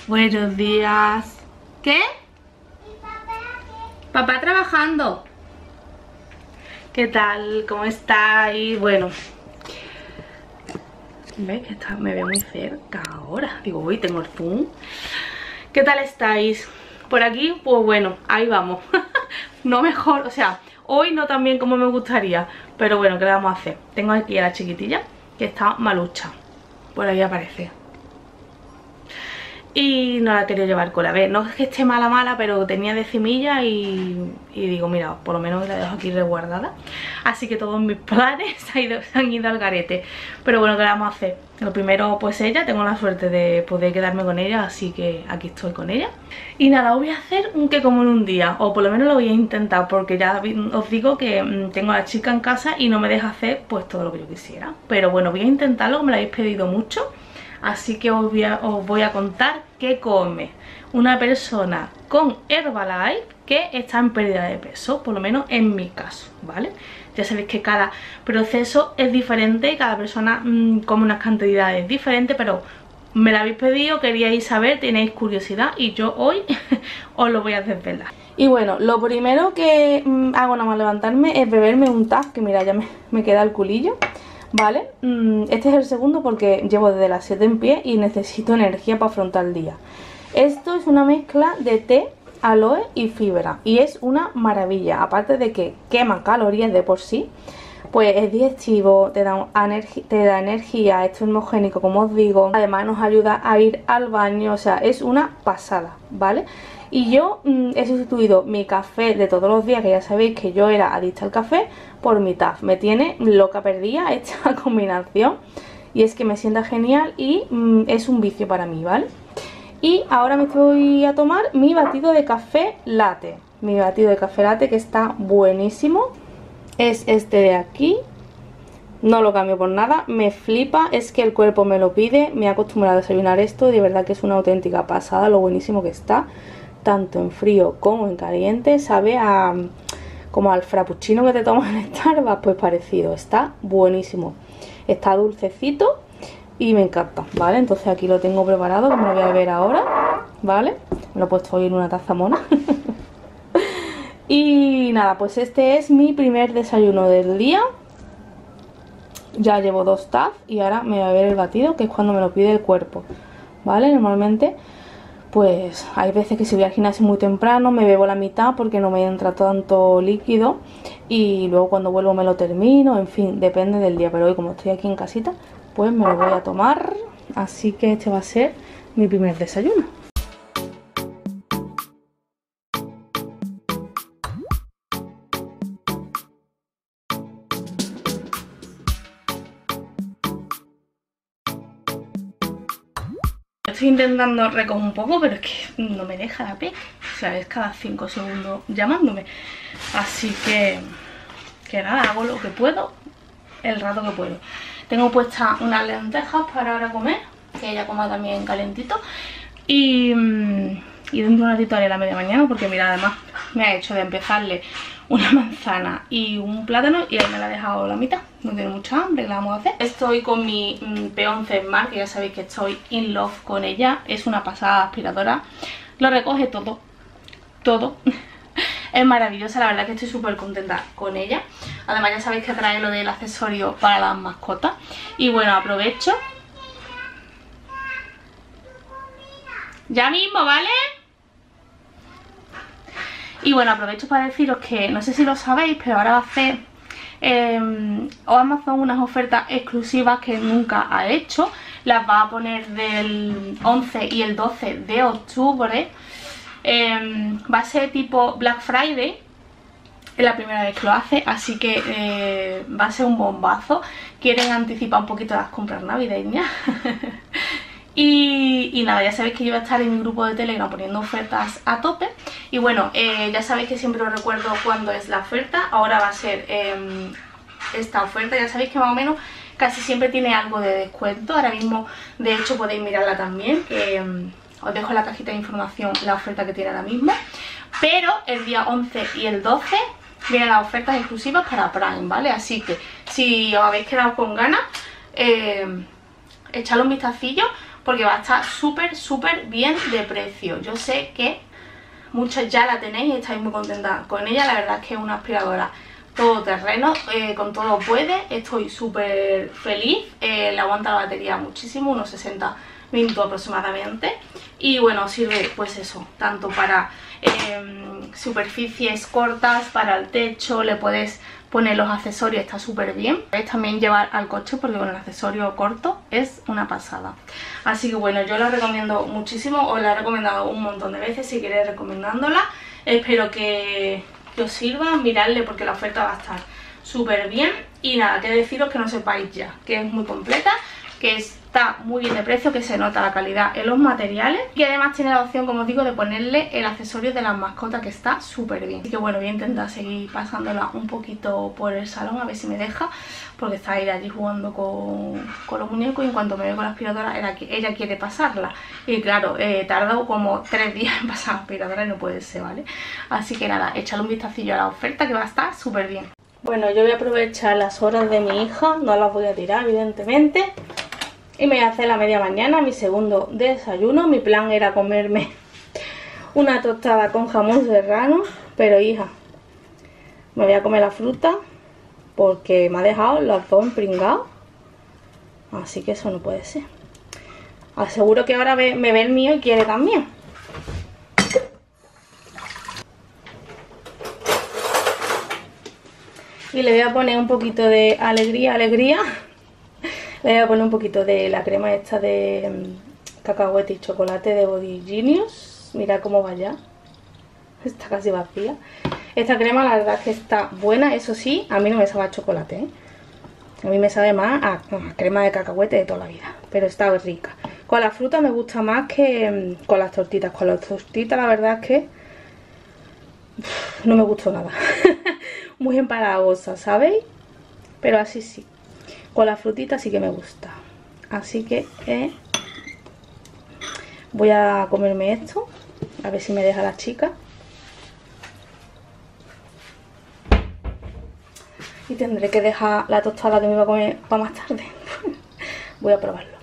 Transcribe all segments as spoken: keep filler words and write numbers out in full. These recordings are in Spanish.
Buenos días. ¿Qué? Papá trabajando. ¿Qué tal? ¿Cómo estáis? Bueno, ¿veis que está, me veo muy cerca ahora? Digo, uy, tengo el zoom. ¿Qué tal estáis? Por aquí, pues bueno, ahí vamos. No mejor, o sea, hoy no tan bien como me gustaría, pero bueno, ¿qué le vamos a hacer? Tengo aquí a la chiquitilla que está malucha. Por ahí aparece. Y no la quería llevar con la vez. No es que esté mala mala, pero tenía decimilla y, y digo, mira, por lo menos la dejo aquí resguardada. Así que todos mis planes se, ha ido, se han ido al garete. Pero bueno, ¿qué le vamos a hacer? Lo primero, pues ella, tengo la suerte de poder quedarme con ella, así que aquí estoy con ella. Y nada, os voy a hacer un que como en un día, o por lo menos lo voy a intentar, porque ya os digo que mmm, tengo a la chica en casa y no me deja hacer pues todo lo que yo quisiera. Pero bueno, voy a intentarlo, me lo habéis pedido mucho. Así que os voy, a, os voy a contar qué come una persona con Herbalife que está en pérdida de peso, por lo menos en mi caso, ¿vale? Ya sabéis que cada proceso es diferente, cada persona mmm, come unas cantidades diferentes, pero me lo habéis pedido, queríais saber, tenéis curiosidad y yo hoy os lo voy a desvelar. Y bueno, lo primero que mmm, hago nada más levantarme es beberme un taz, que mira, ya me, me queda el culillo. Vale, este es el segundo porque llevo desde las siete en pie y necesito energía para afrontar el día. Esto es una mezcla de té, aloe y fibra y es una maravilla. Aparte de que quema calorías de por sí, pues es digestivo, te da, te da energía, es termogénico como os digo. Además nos ayuda a ir al baño, o sea, es una pasada, ¿vale? Y yo mmm, he sustituido mi café de todos los días, que ya sabéis que yo era adicta al café, por mi taz. Me tiene loca perdida esta combinación y es que me sienta genial y mmm, es un vicio para mí, ¿vale? Y ahora me estoy a tomar mi batido de café latte. Mi batido de café latte que está buenísimo. Es este de aquí. No lo cambio por nada, me flipa, es que el cuerpo me lo pide. Me he acostumbrado a desayunar esto y de verdad que es una auténtica pasada lo buenísimo que está. Tanto en frío como en caliente, sabe a como al frappuccino que te tomas en Starbucks, pues parecido, está buenísimo, está dulcecito y me encanta, ¿vale? Entonces aquí lo tengo preparado, que me lo voy a beber ahora, ¿vale? Me lo he puesto hoy en una taza mona. Y nada, pues este es mi primer desayuno del día. Ya llevo dos tazas y ahora me voy a beber el batido, que es cuando me lo pide el cuerpo, ¿vale? Normalmente pues hay veces que si voy al gimnasio muy temprano me bebo la mitad porque no me entra tanto líquido y luego cuando vuelvo me lo termino, en fin, depende del día. Pero hoy como estoy aquí en casita, pues me lo voy a tomar, así que este va a ser mi primer desayuno. Estoy intentando recoger un poco, pero es que no me deja la P. O sea, es cada cinco segundos llamándome. Así que, que nada, hago lo que puedo, el rato que puedo. Tengo puestas unas lentejas para ahora comer, que ella coma también calentito. Y, y dentro de un ratito haré la media mañana, porque mira, además me ha hecho de empezarle una manzana y un plátano y ahí me la ha dejado la mitad. No tiene mucha hambre, ¿qué la vamos a hacer? Estoy con mi mmm, P once Smart, que ya sabéis que estoy in love con ella. Es una pasada aspiradora, lo recoge todo, todo. Es maravillosa, la verdad que estoy súper contenta con ella. Además ya sabéis que trae lo del accesorio para las mascotas. Y bueno, aprovecho. Ya mismo, ¿vale? Y bueno, aprovecho para deciros que, no sé si lo sabéis, pero ahora va a hacer eh, Amazon unas ofertas exclusivas que nunca ha hecho. Las va a poner del once y el doce de octubre. Eh, va a ser tipo Black Friday. Es la primera vez que lo hace, así que eh, va a ser un bombazo. Quieren anticipar un poquito las compras navideñas. Y, y nada, ya sabéis que yo voy a estar en mi grupo de Telegram poniendo ofertas a tope. Y bueno, eh, ya sabéis que siempre os recuerdo cuándo es la oferta. Ahora va a ser eh, esta oferta, ya sabéis que más o menos casi siempre tiene algo de descuento. Ahora mismo, de hecho, podéis mirarla también, que eh, os dejo en la cajita de información la oferta que tiene ahora mismo. Pero el día once y el doce vienen las ofertas exclusivas para Prime, ¿vale? Así que si os habéis quedado con ganas, eh, echadle un vistacillo, porque va a estar súper, súper bien de precio. Yo sé que muchas ya la tenéis y estáis muy contentas con ella. La verdad es que es una aspiradora todoterreno, eh, con todo puede. Estoy súper feliz, eh, le aguanta la batería muchísimo, unos sesenta minutos aproximadamente. Y bueno, sirve pues eso, tanto para eh, superficies cortas, para el techo, le puedes poner los accesorios, está súper bien. Puedes también llevar al coche porque con el accesorio corto es una pasada. Así que bueno, yo la recomiendo muchísimo, os la he recomendado un montón de veces, si queréis recomendándola. Espero que, que os sirva, miradle porque la oferta va a estar súper bien. Y nada, que deciros que no sepáis ya, que es muy completa, que está muy bien de precio, que se nota la calidad en los materiales y además tiene la opción, como os digo, de ponerle el accesorio de las mascotas, que está súper bien. Así que bueno, voy a intentar seguir pasándola un poquito por el salón a ver si me deja, porque está ella allí jugando con, con los muñecos y en cuanto me ve con la aspiradora ella, ella quiere pasarla. Y claro, he eh, tardado como tres días en pasar la aspiradora y no puede ser, ¿vale? Así que nada, échale un vistacillo a la oferta que va a estar súper bien. Bueno, yo voy a aprovechar las horas de mi hija, no las voy a tirar evidentemente. Y me voy a hacer la media mañana, mi segundo desayuno. Mi plan era comerme una tostada con jamón serrano, pero hija, me voy a comer la fruta porque me ha dejado los dos empringados. Así que eso no puede ser. Aseguro que ahora me, me ve el mío y quiere también. Y le voy a poner un poquito de alegría, alegría. Le voy a poner un poquito de la crema esta de um, cacahuete y chocolate de Body Genius. Mira cómo va ya. Está casi vacía. Esta crema la verdad es que está buena. Eso sí, a mí no me sabe a chocolate, ¿eh? A mí me sabe más a, a crema de cacahuete de toda la vida. Pero está rica. Con la fruta me gusta más que um, con las tortitas. Con las tortitas la verdad es que uf, no me gustó nada. Muy empalagosa, ¿sabéis? Pero así sí. Con la frutita sí que me gusta. Así que eh, voy a comerme esto. A ver si me deja la chica. Y tendré que dejar la tostada que me iba a comer para más tarde. Voy a probarlo.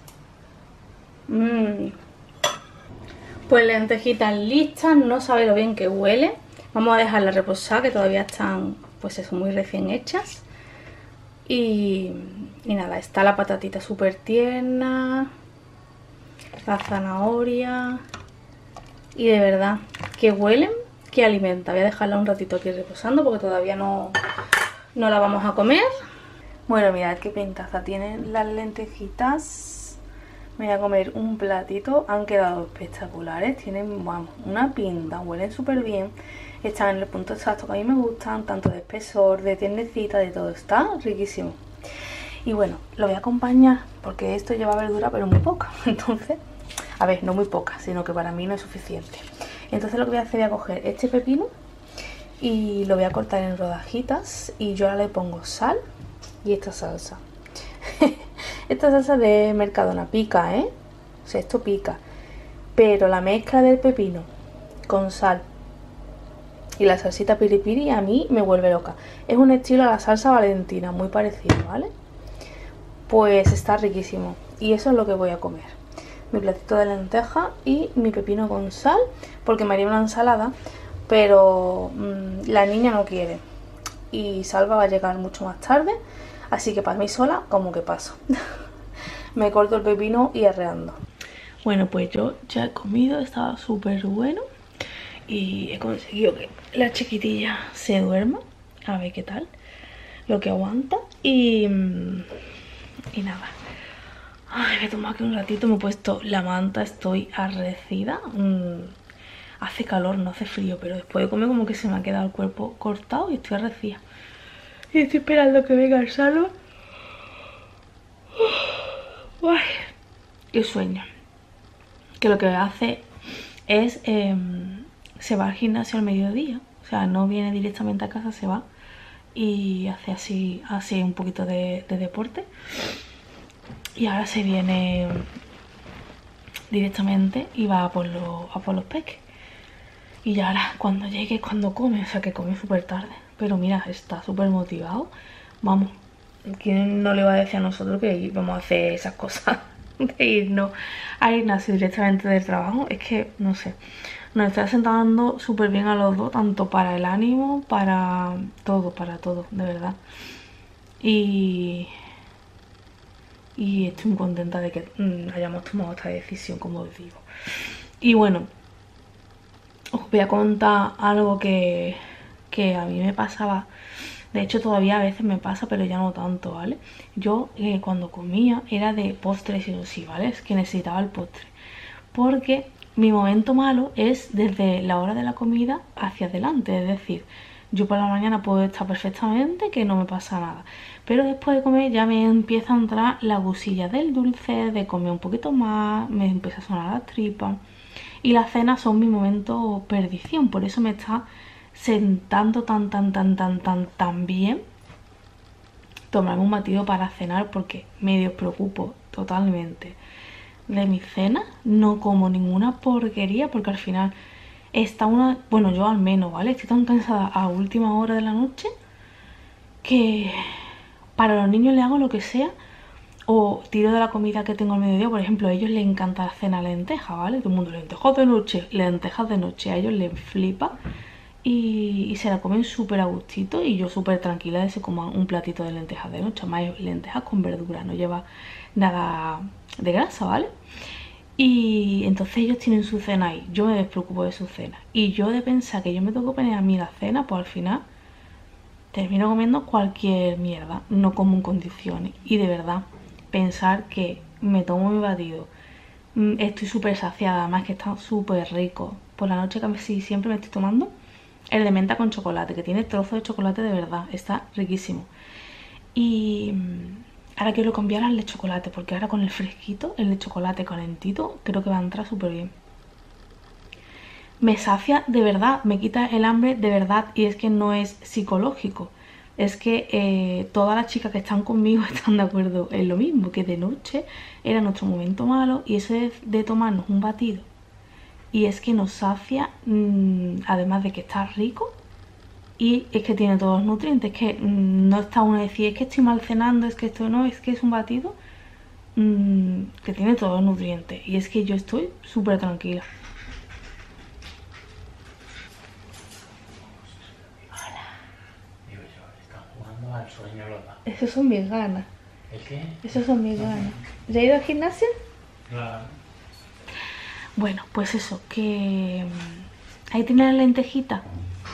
Mm. Pues lentejitas listas. No sabe lo bien que huele. Vamos a dejarlas reposar, que todavía están, pues eso, muy recién hechas. Y, y nada, está la patatita súper tierna, la zanahoria, y de verdad que huelen, que alimenta. Voy a dejarla un ratito aquí reposando porque todavía no, no la vamos a comer. Bueno, mirad qué pintaza tienen las lentejitas. Me voy a comer un platito, han quedado espectaculares, tienen, vamos, una pinta, huelen súper bien. Están en el punto exacto que a mí me gustan, tanto de espesor, de tiernecita, de todo. Está riquísimo. Y bueno, lo voy a acompañar porque esto lleva verdura pero muy poca. Entonces, a ver, no muy poca, sino que para mí no es suficiente. Entonces lo que voy a hacer, voy a coger este pepino y lo voy a cortar en rodajitas. Y yo ahora le pongo sal y esta salsa. Esta salsa de Mercadona pica, ¿eh? O sea, esto pica. Pero la mezcla del pepino con sal y la salsita piripiri a mí me vuelve loca. Es un estilo a la salsa valentina, muy parecido, ¿vale? Pues está riquísimo. Y eso es lo que voy a comer. Mi platito de lenteja y mi pepino con sal, porque me haría una ensalada, pero mmm, la niña no quiere. Y Salva va a llegar mucho más tarde, así que para mí sola, como que paso. Me corto el pepino y arreando. Bueno, pues yo ya he comido, estaba súper bueno. Y he conseguido que la chiquitilla se duerma. A ver qué tal, lo que aguanta. Y, y nada. Ay, me he tomado aquí un ratito, me he puesto la manta, estoy arrecida. Mm, hace calor, no hace frío, pero después de comer como que se me ha quedado el cuerpo cortado y estoy arrecida. Y estoy esperando que venga el Salva. Ay, qué sueño. Que lo que hace es... Eh, se va al gimnasio al mediodía, o sea, no viene directamente a casa, se va y hace así, así un poquito de, de deporte. Y ahora se viene directamente y va a por, lo, a por los peques. Y ya ahora cuando llegue, cuando come, o sea que come súper tarde. Pero mira, está súper motivado. Vamos, ¿quién no le va a decir a nosotros que vamos a hacer esas cosas? de irnos a Ignacio directamente del trabajo. Es que, no sé, nos está sentando súper bien a los dos, tanto para el ánimo, para todo, para todo, de verdad. Y, y estoy muy contenta de que mmm, hayamos tomado esta decisión, como os digo. Y bueno, os voy a contar algo que, que a mí me pasaba. De hecho todavía a veces me pasa, pero ya no tanto, ¿vale? Yo eh, cuando comía era de postre sí o sí, ¿vale? Es que necesitaba el postre. Porque mi momento malo es desde la hora de la comida hacia adelante. Es decir, yo por la mañana puedo estar perfectamente, que no me pasa nada. Pero después de comer ya me empieza a entrar la gusilla del dulce, de comer un poquito más, me empieza a sonar la tripa. Y las cenas son mi momento perdición, por eso me está sentando tan tan tan tan tan tan bien tomarme un batido para cenar, porque me despreocupo totalmente de mi cena, no como ninguna porquería, porque al final está una, bueno, yo al menos, ¿vale? Estoy tan cansada a última hora de la noche que para los niños les hago lo que sea, o tiro de la comida que tengo al mediodía. Por ejemplo, a ellos les encanta la cena lenteja, ¿vale? Todo el mundo, lentejas de noche, lentejas de noche, a ellos les flipa. Y, y se la comen súper a gustito, y yo súper tranquila de que se coman un platito de lentejas de noche. Más lentejas con verdura, no lleva nada de grasa, ¿vale? Y entonces ellos tienen su cena ahí, yo me despreocupo de su cena. Y yo de pensar que yo me tengo que poner a mí la cena, pues al final termino comiendo cualquier mierda, no como en condiciones. Y de verdad, pensar que me tomo mi batido, estoy súper saciada, además que está súper rico. Por la noche casi siempre me estoy tomando el de menta con chocolate, que tiene trozo de chocolate de verdad, está riquísimo. Y ahora quiero cambiar al de chocolate, porque ahora con el fresquito, el de chocolate calentito, creo que va a entrar súper bien. Me sacia de verdad, me quita el hambre de verdad, y es que no es psicológico. Es que eh, todas las chicas que están conmigo están de acuerdo en lo mismo, que de noche era nuestro momento malo, y eso es de tomarnos un batido. Y es que nos sacia, mmm, además de que está rico, y es que tiene todos los nutrientes. Que mmm, no está uno a decir, es que estoy mal cenando, es que esto no, es que es un batido mmm, que tiene todos los nutrientes. Y es que yo estoy súper tranquila. Al sueño, Lola. Esas son mis ganas. ¿El qué? Esas son mis ganas. ¿Ya has ido al gimnasio? Claro. Bueno, pues eso, que ahí tiene la lentejita.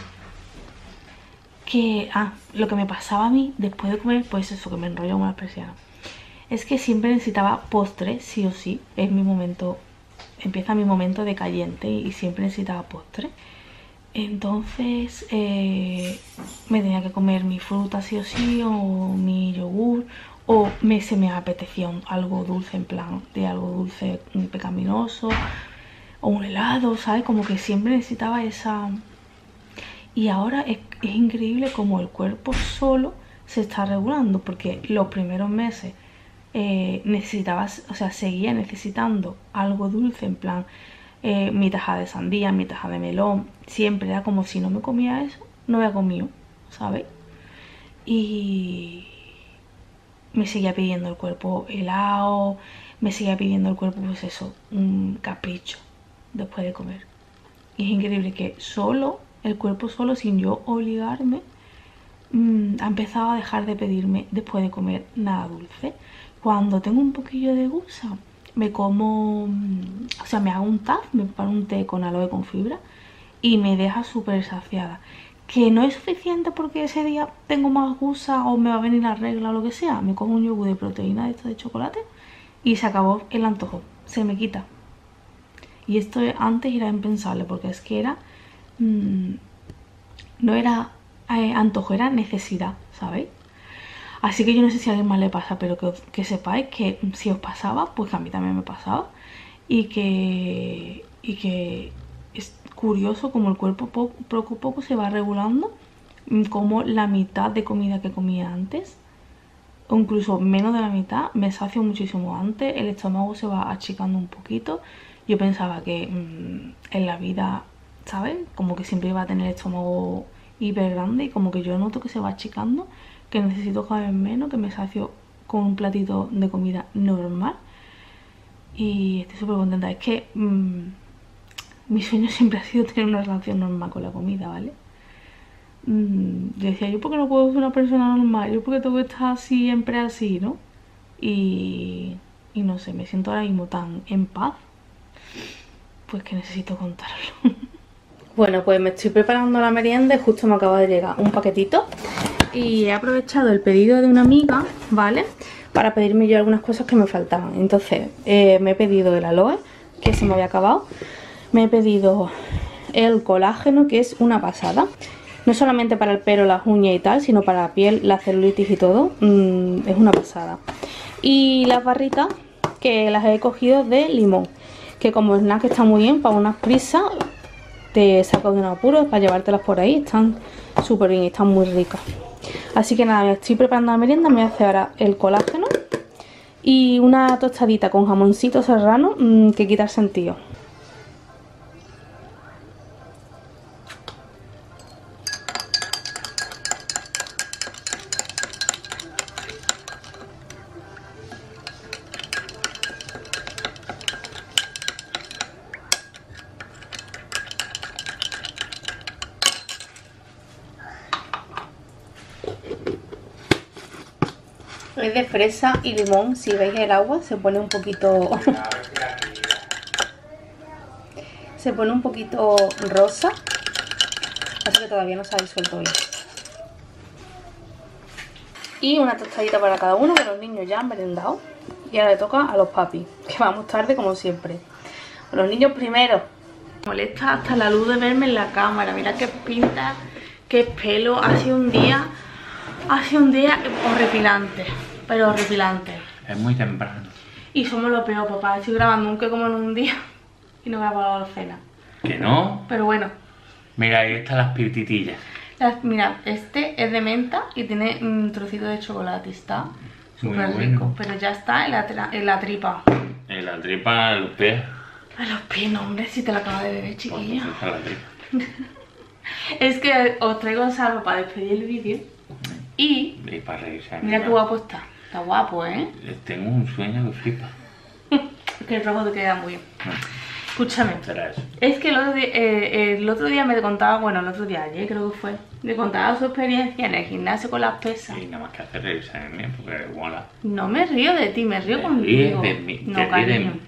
Que, ah, lo que me pasaba a mí después de comer, pues eso, que me enrolla una persiana, es que siempre necesitaba postre, sí o sí. Es mi momento, empieza mi momento de caliente, y siempre necesitaba postre. Entonces eh, me tenía que comer mi fruta sí o sí, o mi yogur, o me, se me apetecía un, algo dulce, en plan de algo dulce pecaminoso, o un helado, ¿sabes? Como que siempre necesitaba esa. Y ahora es, es increíble como el cuerpo solo se está regulando, porque los primeros meses eh, necesitaba, o sea, seguía necesitando algo dulce, en plan Eh, mi taja de sandía, mi taja de melón. Siempre era como si no me comía eso, no había comido, ¿sabes? Y me seguía pidiendo el cuerpo helado, me seguía pidiendo el cuerpo, pues eso, un capricho después de comer. Y es increíble que solo, el cuerpo solo, sin yo obligarme, mmm, ha empezado a dejar de pedirme después de comer nada dulce. Cuando tengo un poquillo de gusa, me como, o sea, me hago un taz, me preparo un té con aloe con fibra, y me deja súper saciada. Que no es suficiente porque ese día tengo más gusa o me va a venir la regla o lo que sea, me como un yogur de proteína de esto de chocolate y se acabó el antojo, se me quita. Y esto antes era impensable, porque es que era, mmm, no era eh, antojo, era necesidad, ¿sabéis? Así que yo no sé si a alguien más le pasa, pero que, que sepáis que si os pasaba, pues que a mí también me pasaba. Y que, y que es curioso como el cuerpo poco, poco a poco se va regulando, como la mitad de comida que comía antes, o incluso menos de la mitad, me sacio muchísimo antes, el estómago se va achicando un poquito. Yo pensaba que mmm, en la vida, ¿sabes? Como que siempre iba a tener el estómago hiper grande, y como que yo noto que se va achicando, que necesito cada vez menos, que me sacio con un platito de comida normal. y estoy súper contenta. Es que mmm, mi sueño siempre ha sido tener una relación normal con la comida, ¿vale? Mm, yo decía, yo porque no puedo ser una persona normal, yo porque tengo que estar siempre así, ¿no? Y, y no sé, me siento ahora mismo tan en paz, pues que necesito contarlo. Bueno, pues me estoy preparando la merienda y justo me acaba de llegar un paquetito. Y he aprovechado el pedido de una amiga, ¿vale? Para pedirme yo algunas cosas que me faltaban. Entonces, eh, me he pedido el aloe, que se me había acabado. Me he pedido el colágeno, que es una pasada. No solamente para el pelo, las uñas y tal, sino para la piel, la celulitis y todo. Mm, es una pasada. Y las barritas, que las he cogido de limón. Que como snack está muy bien para unas prisas. Te saco de un apuro para llevártelas por ahí. Están súper bien y están muy ricas. Así que nada, me estoy preparando la merienda. Me voy a hacer ahora el colágeno y una tostadita con jamoncito serrano mmm, que quita el sentido. Es de fresa y limón. Si veis el agua se pone un poquito se pone un poquito rosa, así que todavía no se ha disuelto bien. Y una tostadita para cada uno, que los niños ya han merendado. Y ahora le toca a los papis, que vamos tarde como siempre. Los niños primero. Me molesta hasta la luz de verme en la cámara. Mira qué pinta, qué pelo. Ha sido un día Ha sido un día horripilante, pero horripilante. Es muy temprano. Y somos lo peor, papá. Estoy grabando un que como en un día y no grabo la cena. ¿Que no? Pero bueno. Mira, ahí están las pititillas. Las, mira, este es de menta y tiene un trocito de chocolate. Está súper bueno. rico. Pero ya está en la, tra en la tripa. En la tripa, en los pies. A los pies, no, hombre, si te lo acabo de beber, chiquilla. Pues, está la tripa. Es que os traigo salvo para despedir el vídeo. Y, y para reírse. mira qué guapo está. Está guapo, ¿eh? Tengo un sueño que flipa. Que el rojo te queda muy bien. Escúchame. ¿Será eso? Es que el otro, día, eh, el otro día me contaba, bueno, el otro día, ayer creo que fue, me contaba su experiencia en el gimnasio con las pesas. Y nada más que hacer reírse de mí, porque mola. No me río de ti, me río Te contigo. ríes de mí, no, te ríes cariño. de mí.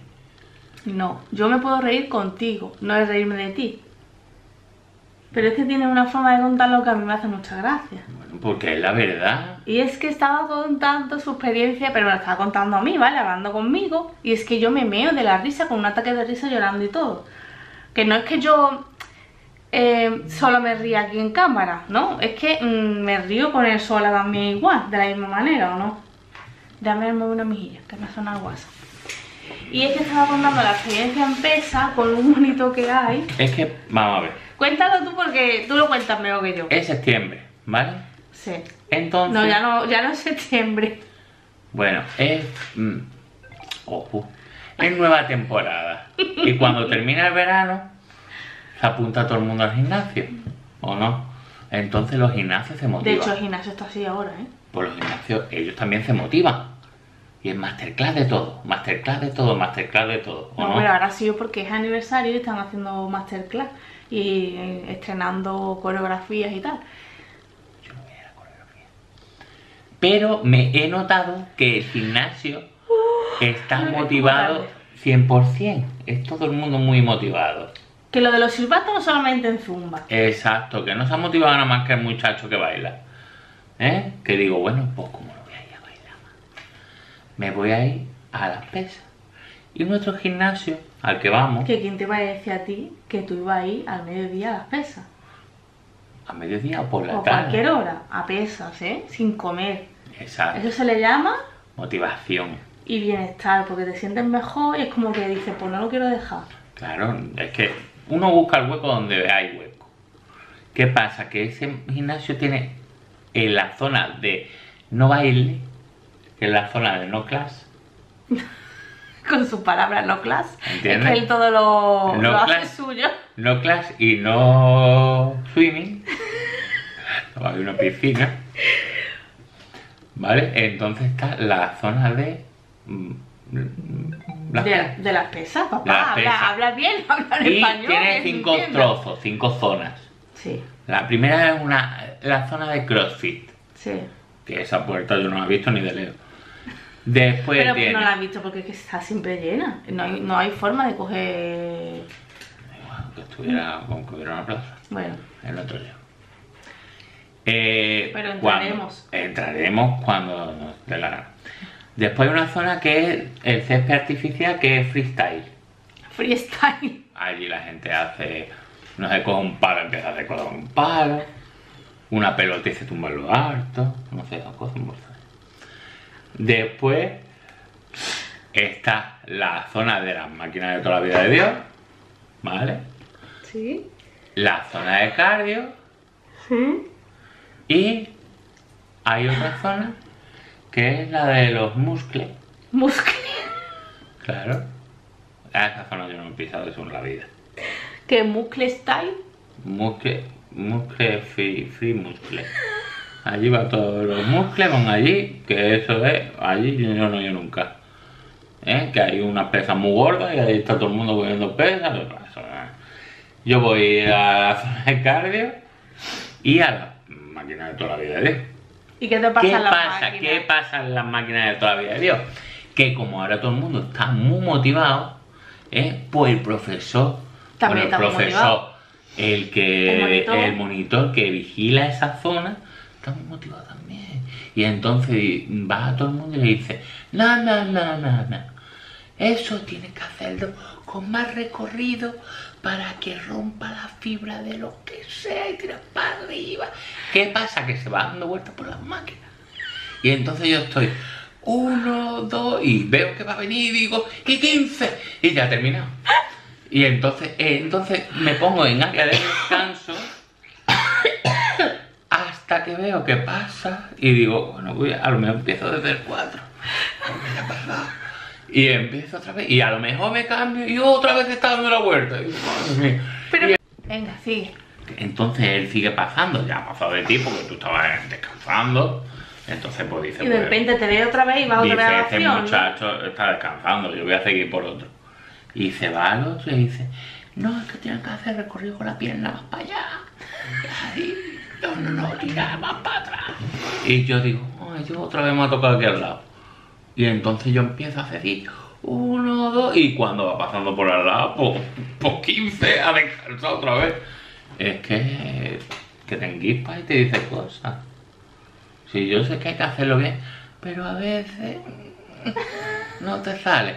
No, yo me puedo reír contigo, no es reírme de ti. Pero es que tienes una forma de contarlo que a mí me hace mucha gracia. Bueno, porque es la verdad. Y es que estaba contando su experiencia, pero me la estaba contando a mí, ¿vale? Hablando conmigo. Y es que yo me meo de la risa, con un ataque de risa llorando y todo. Que no es que yo eh, solo me ría aquí en cámara, ¿no? Es que mmm, me río con él sola también igual, de la misma manera, ¿o no? Dame una mejilla, que me ha sonado el WhatsApp. Y es que estaba contando la experiencia en pesa con un monito que hay. Es que, vamos a ver. Cuéntalo tú porque tú lo cuentas mejor que yo. Es septiembre, ¿vale? Sí. Entonces... No, ya no, ya no es septiembre. Bueno, es... Mm, ojo. Es nueva temporada. Y cuando termina el verano, se apunta todo el mundo al gimnasio, ¿o no? Entonces los gimnasios se motivan. De hecho, el gimnasio está así ahora, ¿eh? Pues los gimnasios, ellos también se motivan. Y es masterclass de todo, masterclass de todo, masterclass de todo, ¿o no? no? Pero ahora sí, porque es aniversario y están haciendo masterclass y eh, estrenando coreografías y tal. Yo no voy a la coreografía. Pero me he notado que el gimnasio uh, está motivado cien por cien. Es todo el mundo muy motivado. Que lo de los silbatos no solamente en zumba. Exacto, que no se ha motivado nada más que el muchacho que baila. ¿Eh? Que digo, bueno, pues como no voy a ir a bailar más, me voy a ir a las pesas. Y nuestro gimnasio, al que vamos... ¿Que quién te va a decir a ti que tú ibas a ir al mediodía a las pesas? ¿A mediodía o por la o tarde? O cualquier hora, a pesas, ¿eh? Sin comer. Exacto. Eso se le llama... motivación. Y bienestar, porque te sientes mejor y es como que dices, pues no lo quiero dejar. Claro, es que uno busca el hueco donde hay hueco. ¿Qué pasa? Que ese gimnasio tiene en la zona de no baile, que es la zona de no class. Con sus palabras, no class. ¿Entiendes? Es que él todo lo, no lo class, hace suyo. No class y no swimming. No hay una piscina. ¿Vale? Entonces está la zona de Las De, pesas. de las pesas, papá. Las habla, pesas. habla bien, habla en Y español. tiene que cinco entienda. trozos, cinco zonas. Sí, La primera es una, la zona de CrossFit, sí. que esa puerta yo no la he visto ni de lejos. Después Pero tiene... no la has visto porque es que está siempre llena. No hay, no hay forma de coger... Bueno, que estuviera, como que hubiera una plaza. Bueno, El otro día. Eh, Pero cuando- entraremos. entraremos cuando nos dé la gana. Después hay una zona que es el césped artificial, que es freestyle. freestyle. Allí la gente hace, no sé, coge un palo, empieza a hacer con un palo, una pelota y se tumba en lo alto, no sé, dos cosas muy fuertes. Después está la zona de las máquinas de toda la vida de Dios, ¿vale? Sí, La zona de cardio sí. y hay otra zona que es la de los músculos. Muscle. Claro. A esa zona yo no he pisado eso en la vida. ¿Qué muscle style? Muscle, muscle free, free muscle. Allí va todos los músculos, van allí, que eso es, allí yo no he ido nunca. ¿Eh? Que hay unas pesas muy gordas y ahí está todo el mundo cogiendo pesas. Eso, ¿eh? Yo voy a la zona de cardio y a la máquina de toda la vida de Dios. ¿Y qué te pasa ¿Qué en la pasa? máquina? ¿Qué pasa en las máquinas de toda la vida de Dios? Que como ahora todo el mundo está muy motivado, ¿eh? Pues el profesor, También bueno, el está muy profesor, motivado. el que El monitor. el monitor que vigila esa zona, está muy motivado también. Y entonces va a todo el mundo y le dice, no, no, no, no, no. Eso tienes que hacerlo con más recorrido para que rompa la fibra de lo que sea y tiras para arriba. ¿Qué pasa? Que se va dando vueltas por las máquinas. Y entonces yo estoy, uno, dos, y veo que va a venir y digo, y quince, y ya he terminado. Y entonces, eh, entonces me pongo en área de descanso hasta que veo que pasa y digo, bueno, voy a, a lo mejor empiezo desde el cuatro. Porque ya ha pasado. Y empiezo otra vez, y a lo mejor me cambio y otra vez está dando la vuelta. Y digo, madre mía. Pero... Venga, sigue. Entonces él sigue pasando, ya ha pasado de ti porque tú estabas descansando. Entonces pues dice, Y de pues, repente te ve otra vez y vas otra vez a la dice, este acción, ¿no? muchacho está descansando, yo voy a seguir por otro. Y se va al otro y dice, no, es que tienes que hacer recorrido con la pierna más para allá. Y ahí, no, no, no, tira más para atrás. Y yo digo, ay, yo otra vez me ha tocado aquí al lado. Y entonces yo empiezo a hacer así, uno, dos, y cuando va pasando por al lado, pues, pues quince, a descansar otra vez. Es que, que te enguispas y te dice cosas. Sí, yo sé que hay que hacerlo bien, pero a veces no te sale.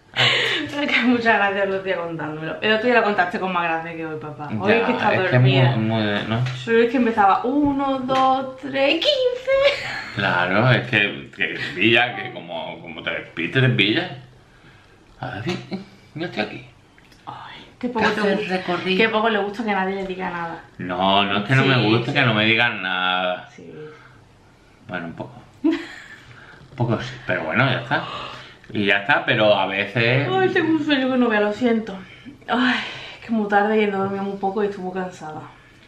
Es que muchas gracias, Lucía, contándomelo. El otro día lo contaste con más gracia que hoy, papá. Hoy Ya, es que estaba es que es dormida. muy, muy de noche. Pero es que empezaba uno, dos, tres, quince. Claro, es que, que te pilla, que como, como te despites, te pilla. A ver, sí, yo estoy aquí. Ay, qué poco te hacer gusta. recorrido. Qué poco le gusta que nadie le diga nada. No, no es que no Sí, me guste, sí. que no me digan nada. Sí. Bueno, un poco. Un poco sí, pero bueno, ya está. Y ya está, pero a veces... Ay, tengo un sueño que no vea, lo siento. Ay, es que muy tarde y no dormí muy poco y estuve cansada.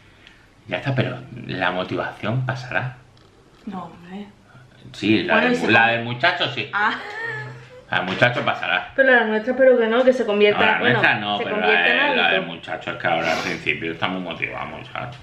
Ya está, pero la motivación pasará. No, hombre. Sí, la, Bueno, y del, se la con- del muchacho sí. Ah, La del muchacho pasará. pero la nuestra espero que no, que se No, convierta la bueno, nuestra no, se pero la, convierta en de- la del hábito. muchacho es que ahora al principio está muy motivado, muchacho.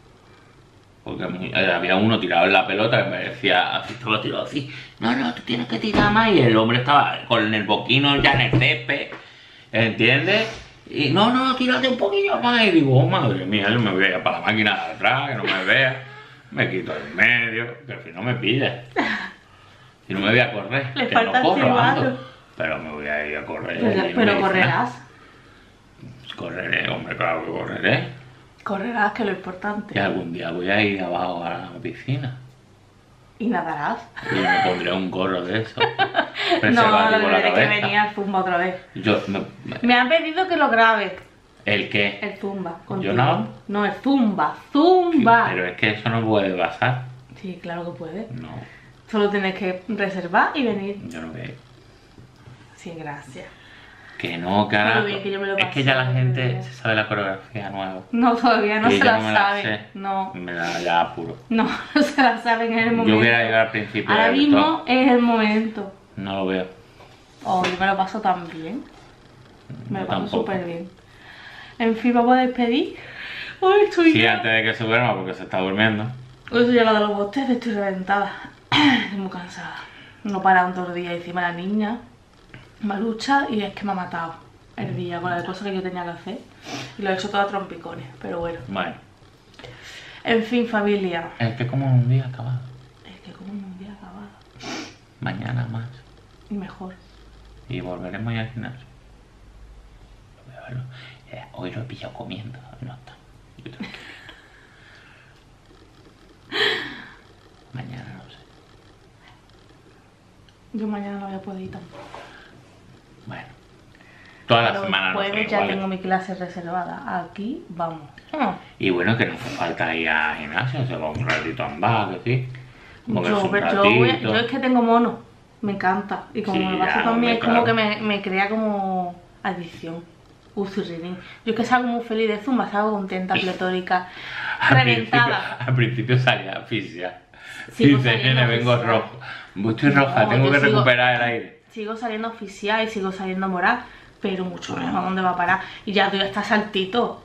Porque muy- eh, había uno tirado en la pelota que me decía, así estaba tirado así, no, no, tú tienes que tirar más, y el hombre estaba con el boquino ya en el césped, ¿entiendes? Y no, no, tírate un poquillo más, y digo, oh, madre mía, yo me voy a ir para la máquina de atrás, que no me vea, me quito del medio, que al final me pilla. Si no me voy a correr, Le que falta no el corro, cigarro. ando, pero me voy a ir a correr. Pero, y no me pero dice correrás. nada. Correré, hombre, claro que correré. Correrás, que es lo Y importante. algún día voy a ir abajo a la piscina Y nadarás. y me pondré un gorro de eso. No, Preservativo lo en la tendré que cabeza. venir al Zumba otra vez. Yo, me- me- Me han pedido que lo grabe. ¿El qué? El Zumba. Contigo. no? No, el Zumba. Zumba. Pero es que eso no puede pasar. Sí, claro que puede. No, Solo tienes que reservar y venir. yo no veo. Sí, gracias. Que no, que ahora... Muy bien, que yo me lo Es que ya la pasé, gente muy bien. se sabe la coreografía nueva. No, todavía no Y se yo la no me sabe. sé. No, Me da ya apuro. no, no se la saben en el momento. Yo hubiera ido al principio Ahora del mismo todo. es el momento. No lo veo. Oh, yo me lo paso tan bien. Me lo Yo paso tampoco. súper bien. En fin, vamos a despedir. Ay, estoy Sí, ya. antes de que se duerma porque se está durmiendo. Hoy soy la de los bostezos, estoy reventada. Estoy muy cansada. No paran todo el día encima de la niña. Malucha, y es que me ha matado el día con la de cosas que yo tenía que hacer. Y lo he hecho todo a trompicones, pero bueno. Bueno, En fin, familia. es que como un día acabado. Es que como un día acabado. Mañana más. Y mejor. Y volveremos ya al gimnasio. Bueno, eh, hoy lo he pillado comiendo. No está. Yo tengo que ir. Mañana no sé. Yo mañana no voy a poder ir tampoco. Bueno. Toda la Pero semana no el son jueves ya iguales. tengo mi clase reservada. Aquí vamos. Ah, Y bueno, que no hace falta ir al gimnasio. Se va un ratito a andar, que sí. Moverse Yo, un pero yo, voy a- ratito. yo es que tengo mono. Me encanta. Y como Sí, me lo paso ya, también, hombre, es como claro. que me, me crea como adicción. Usurrinín. Yo es que salgo muy feliz de Zumba, salgo contenta, pletórica, Al principio, reventada. al principio salía asfixia. Sigo Dice, saliendo nene, vengo asfixiada. rojo. Estoy roja, No, tengo yo que sigo- recuperar el aire. Sigo saliendo oficial y sigo saliendo moral, pero mucho menos a dónde va a parar. Y ya doy hasta saltito.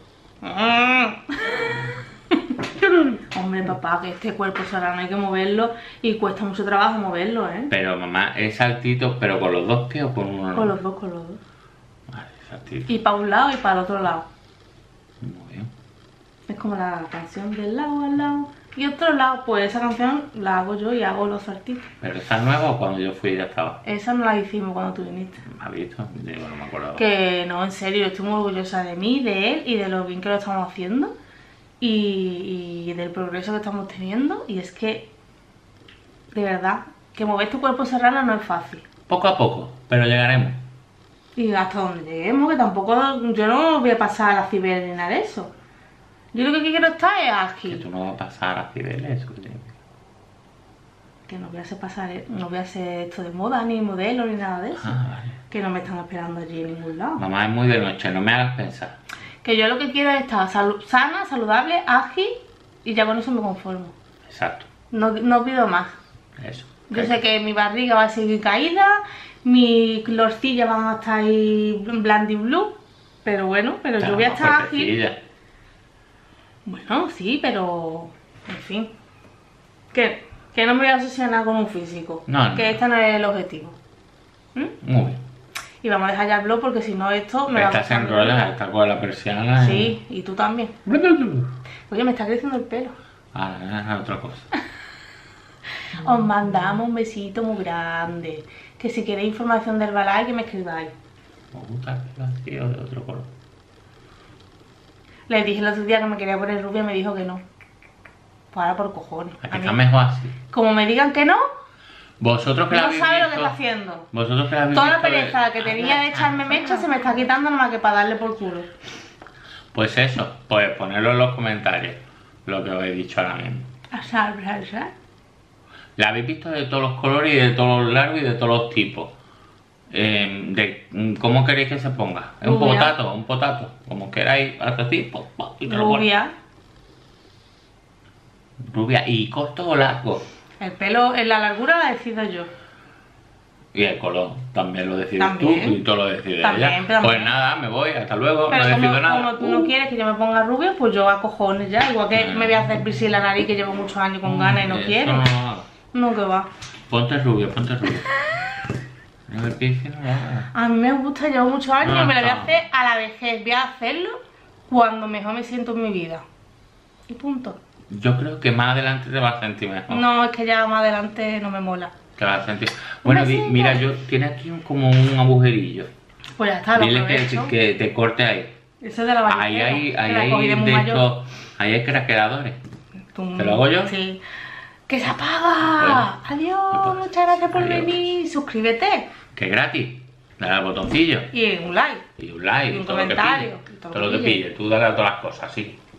Hombre, papá, que este cuerpo serrano hay que moverlo y cuesta mucho trabajo moverlo, ¿eh? Pero mamá, es saltito, pero con los dos pies o con uno. Con los dos, con los dos. Vale, saltito. Y para un lado y para el otro lado. Muy bien. Es como la canción del lado al lado. Y otro lado, pues esa canción la hago yo y hago los saltitos. ¿Pero está nueva o cuando yo fui ya estaba? Esa no la hicimos cuando tú viniste. ¿Me has visto? Digo, no me acuerdo. Que no, en serio, estoy muy orgullosa de mí, de él y de lo bien que lo estamos haciendo. Y, y del progreso que estamos teniendo. Y es que, de verdad, que mover tu cuerpo serrano no es fácil. Poco a poco, pero llegaremos. Y hasta donde lleguemos, que tampoco, yo no voy a pasar a la ciber ni nada de eso. Yo lo que quiero estar es Que aquí. tú no vas a pasar a Cibeles. eso que te- Que no voy a hacer pasar, no voy a hacer esto de moda, ni modelo, ni nada de eso. Ah, vale. Que no me están esperando allí en ningún lado. Mamá es muy de noche, no me hagas pensar. Que yo lo que quiero es estar salu- sana, saludable, ágil y ya con eso me conformo. Exacto, No, no pido más. eso. Yo sé que mi barriga va a seguir caída, mis lorcillas van a estar ahí bland y blue, pero bueno, pero yo voy a estar ágil. fuertecilla. Bueno, sí, pero en fin. Que, que no me voy a obsesionar con un físico. No, no. Que este no es el objetivo. ¿Mm? Muy bien. Y vamos a dejar ya el blog porque si no esto me va a Estás gustar en roles, mucho. está con la persiana. Sí, y tú también. y- Oye, me está creciendo el pelo. Ah, es otra cosa. Os mandamos un besito muy grande. Que si queréis información del balay, que me escribáis. ¿Me gusta el pelo así o de otro color? Le dije el otro día que me quería poner rubia y me dijo que no. Pues ahora por cojones. Aquí A mí, está mejor así. como me digan que no, Vosotros que la no habéis sabe lo que visto- está haciendo. Vosotros que la habéis Toda la visto de- pereza que tenía de echarme mecha se me está quitando nada más que para darle por culo. Pues eso, pues ponerlo en los comentarios. Lo que os he dicho ahora mismo. Asar, asar. La habéis visto de todos los colores y de todos los largos y de todos los tipos. Eh, de mm, cómo queréis que se ponga. Es un Rubia. potato, un potato. Como queráis, hasta así. po, po, y te lo pones. Rubia. Rubia. ¿Y corto o largo? El pelo, en la largura la decido yo. Y el color. También lo decides También. tú y todo lo decides También, ella. también. Pues nada, me voy. Hasta luego. Pero no como, decido nada. como tú no Uh. quieres que yo me ponga rubio, pues yo a cojones ya. Igual que Mm. me voy a hacer piercing en la nariz que llevo muchos años con ganas y no Eso quiero. no lo hagas. No, que va. Ponte rubio, ponte rubio. No me piercing, no lo hagas. A mí me gusta, llevo muchos años No, y me lo voy a no. hacer a la vejez. Voy a hacerlo cuando mejor me siento en mi vida. Y punto. Yo creo que más adelante te vas a sentir mejor. No, es que ya más adelante no me mola. Te vas a sentir. Bueno, di- besito. mira, yo tiene aquí un- como un agujerillo. Pues ya está, lo Dile que, aprovecho. que te corte ahí. Ese es de la varicela, Ahí hay, que ahí la cogí hay de muy de mayor. estos, ahí hay craqueadores. Tum. ¿Te lo hago yo? Sí. ¡Que se apaga! Bueno. Adiós, muchas gracias por Adiós. venir. Suscríbete Que es gratis. Dale al botoncillo. y un like. Y un like. Y un todo lo que comentario, pille. y todo Todo lo lo que que pille. pille. Tú dale a todas las cosas, sí.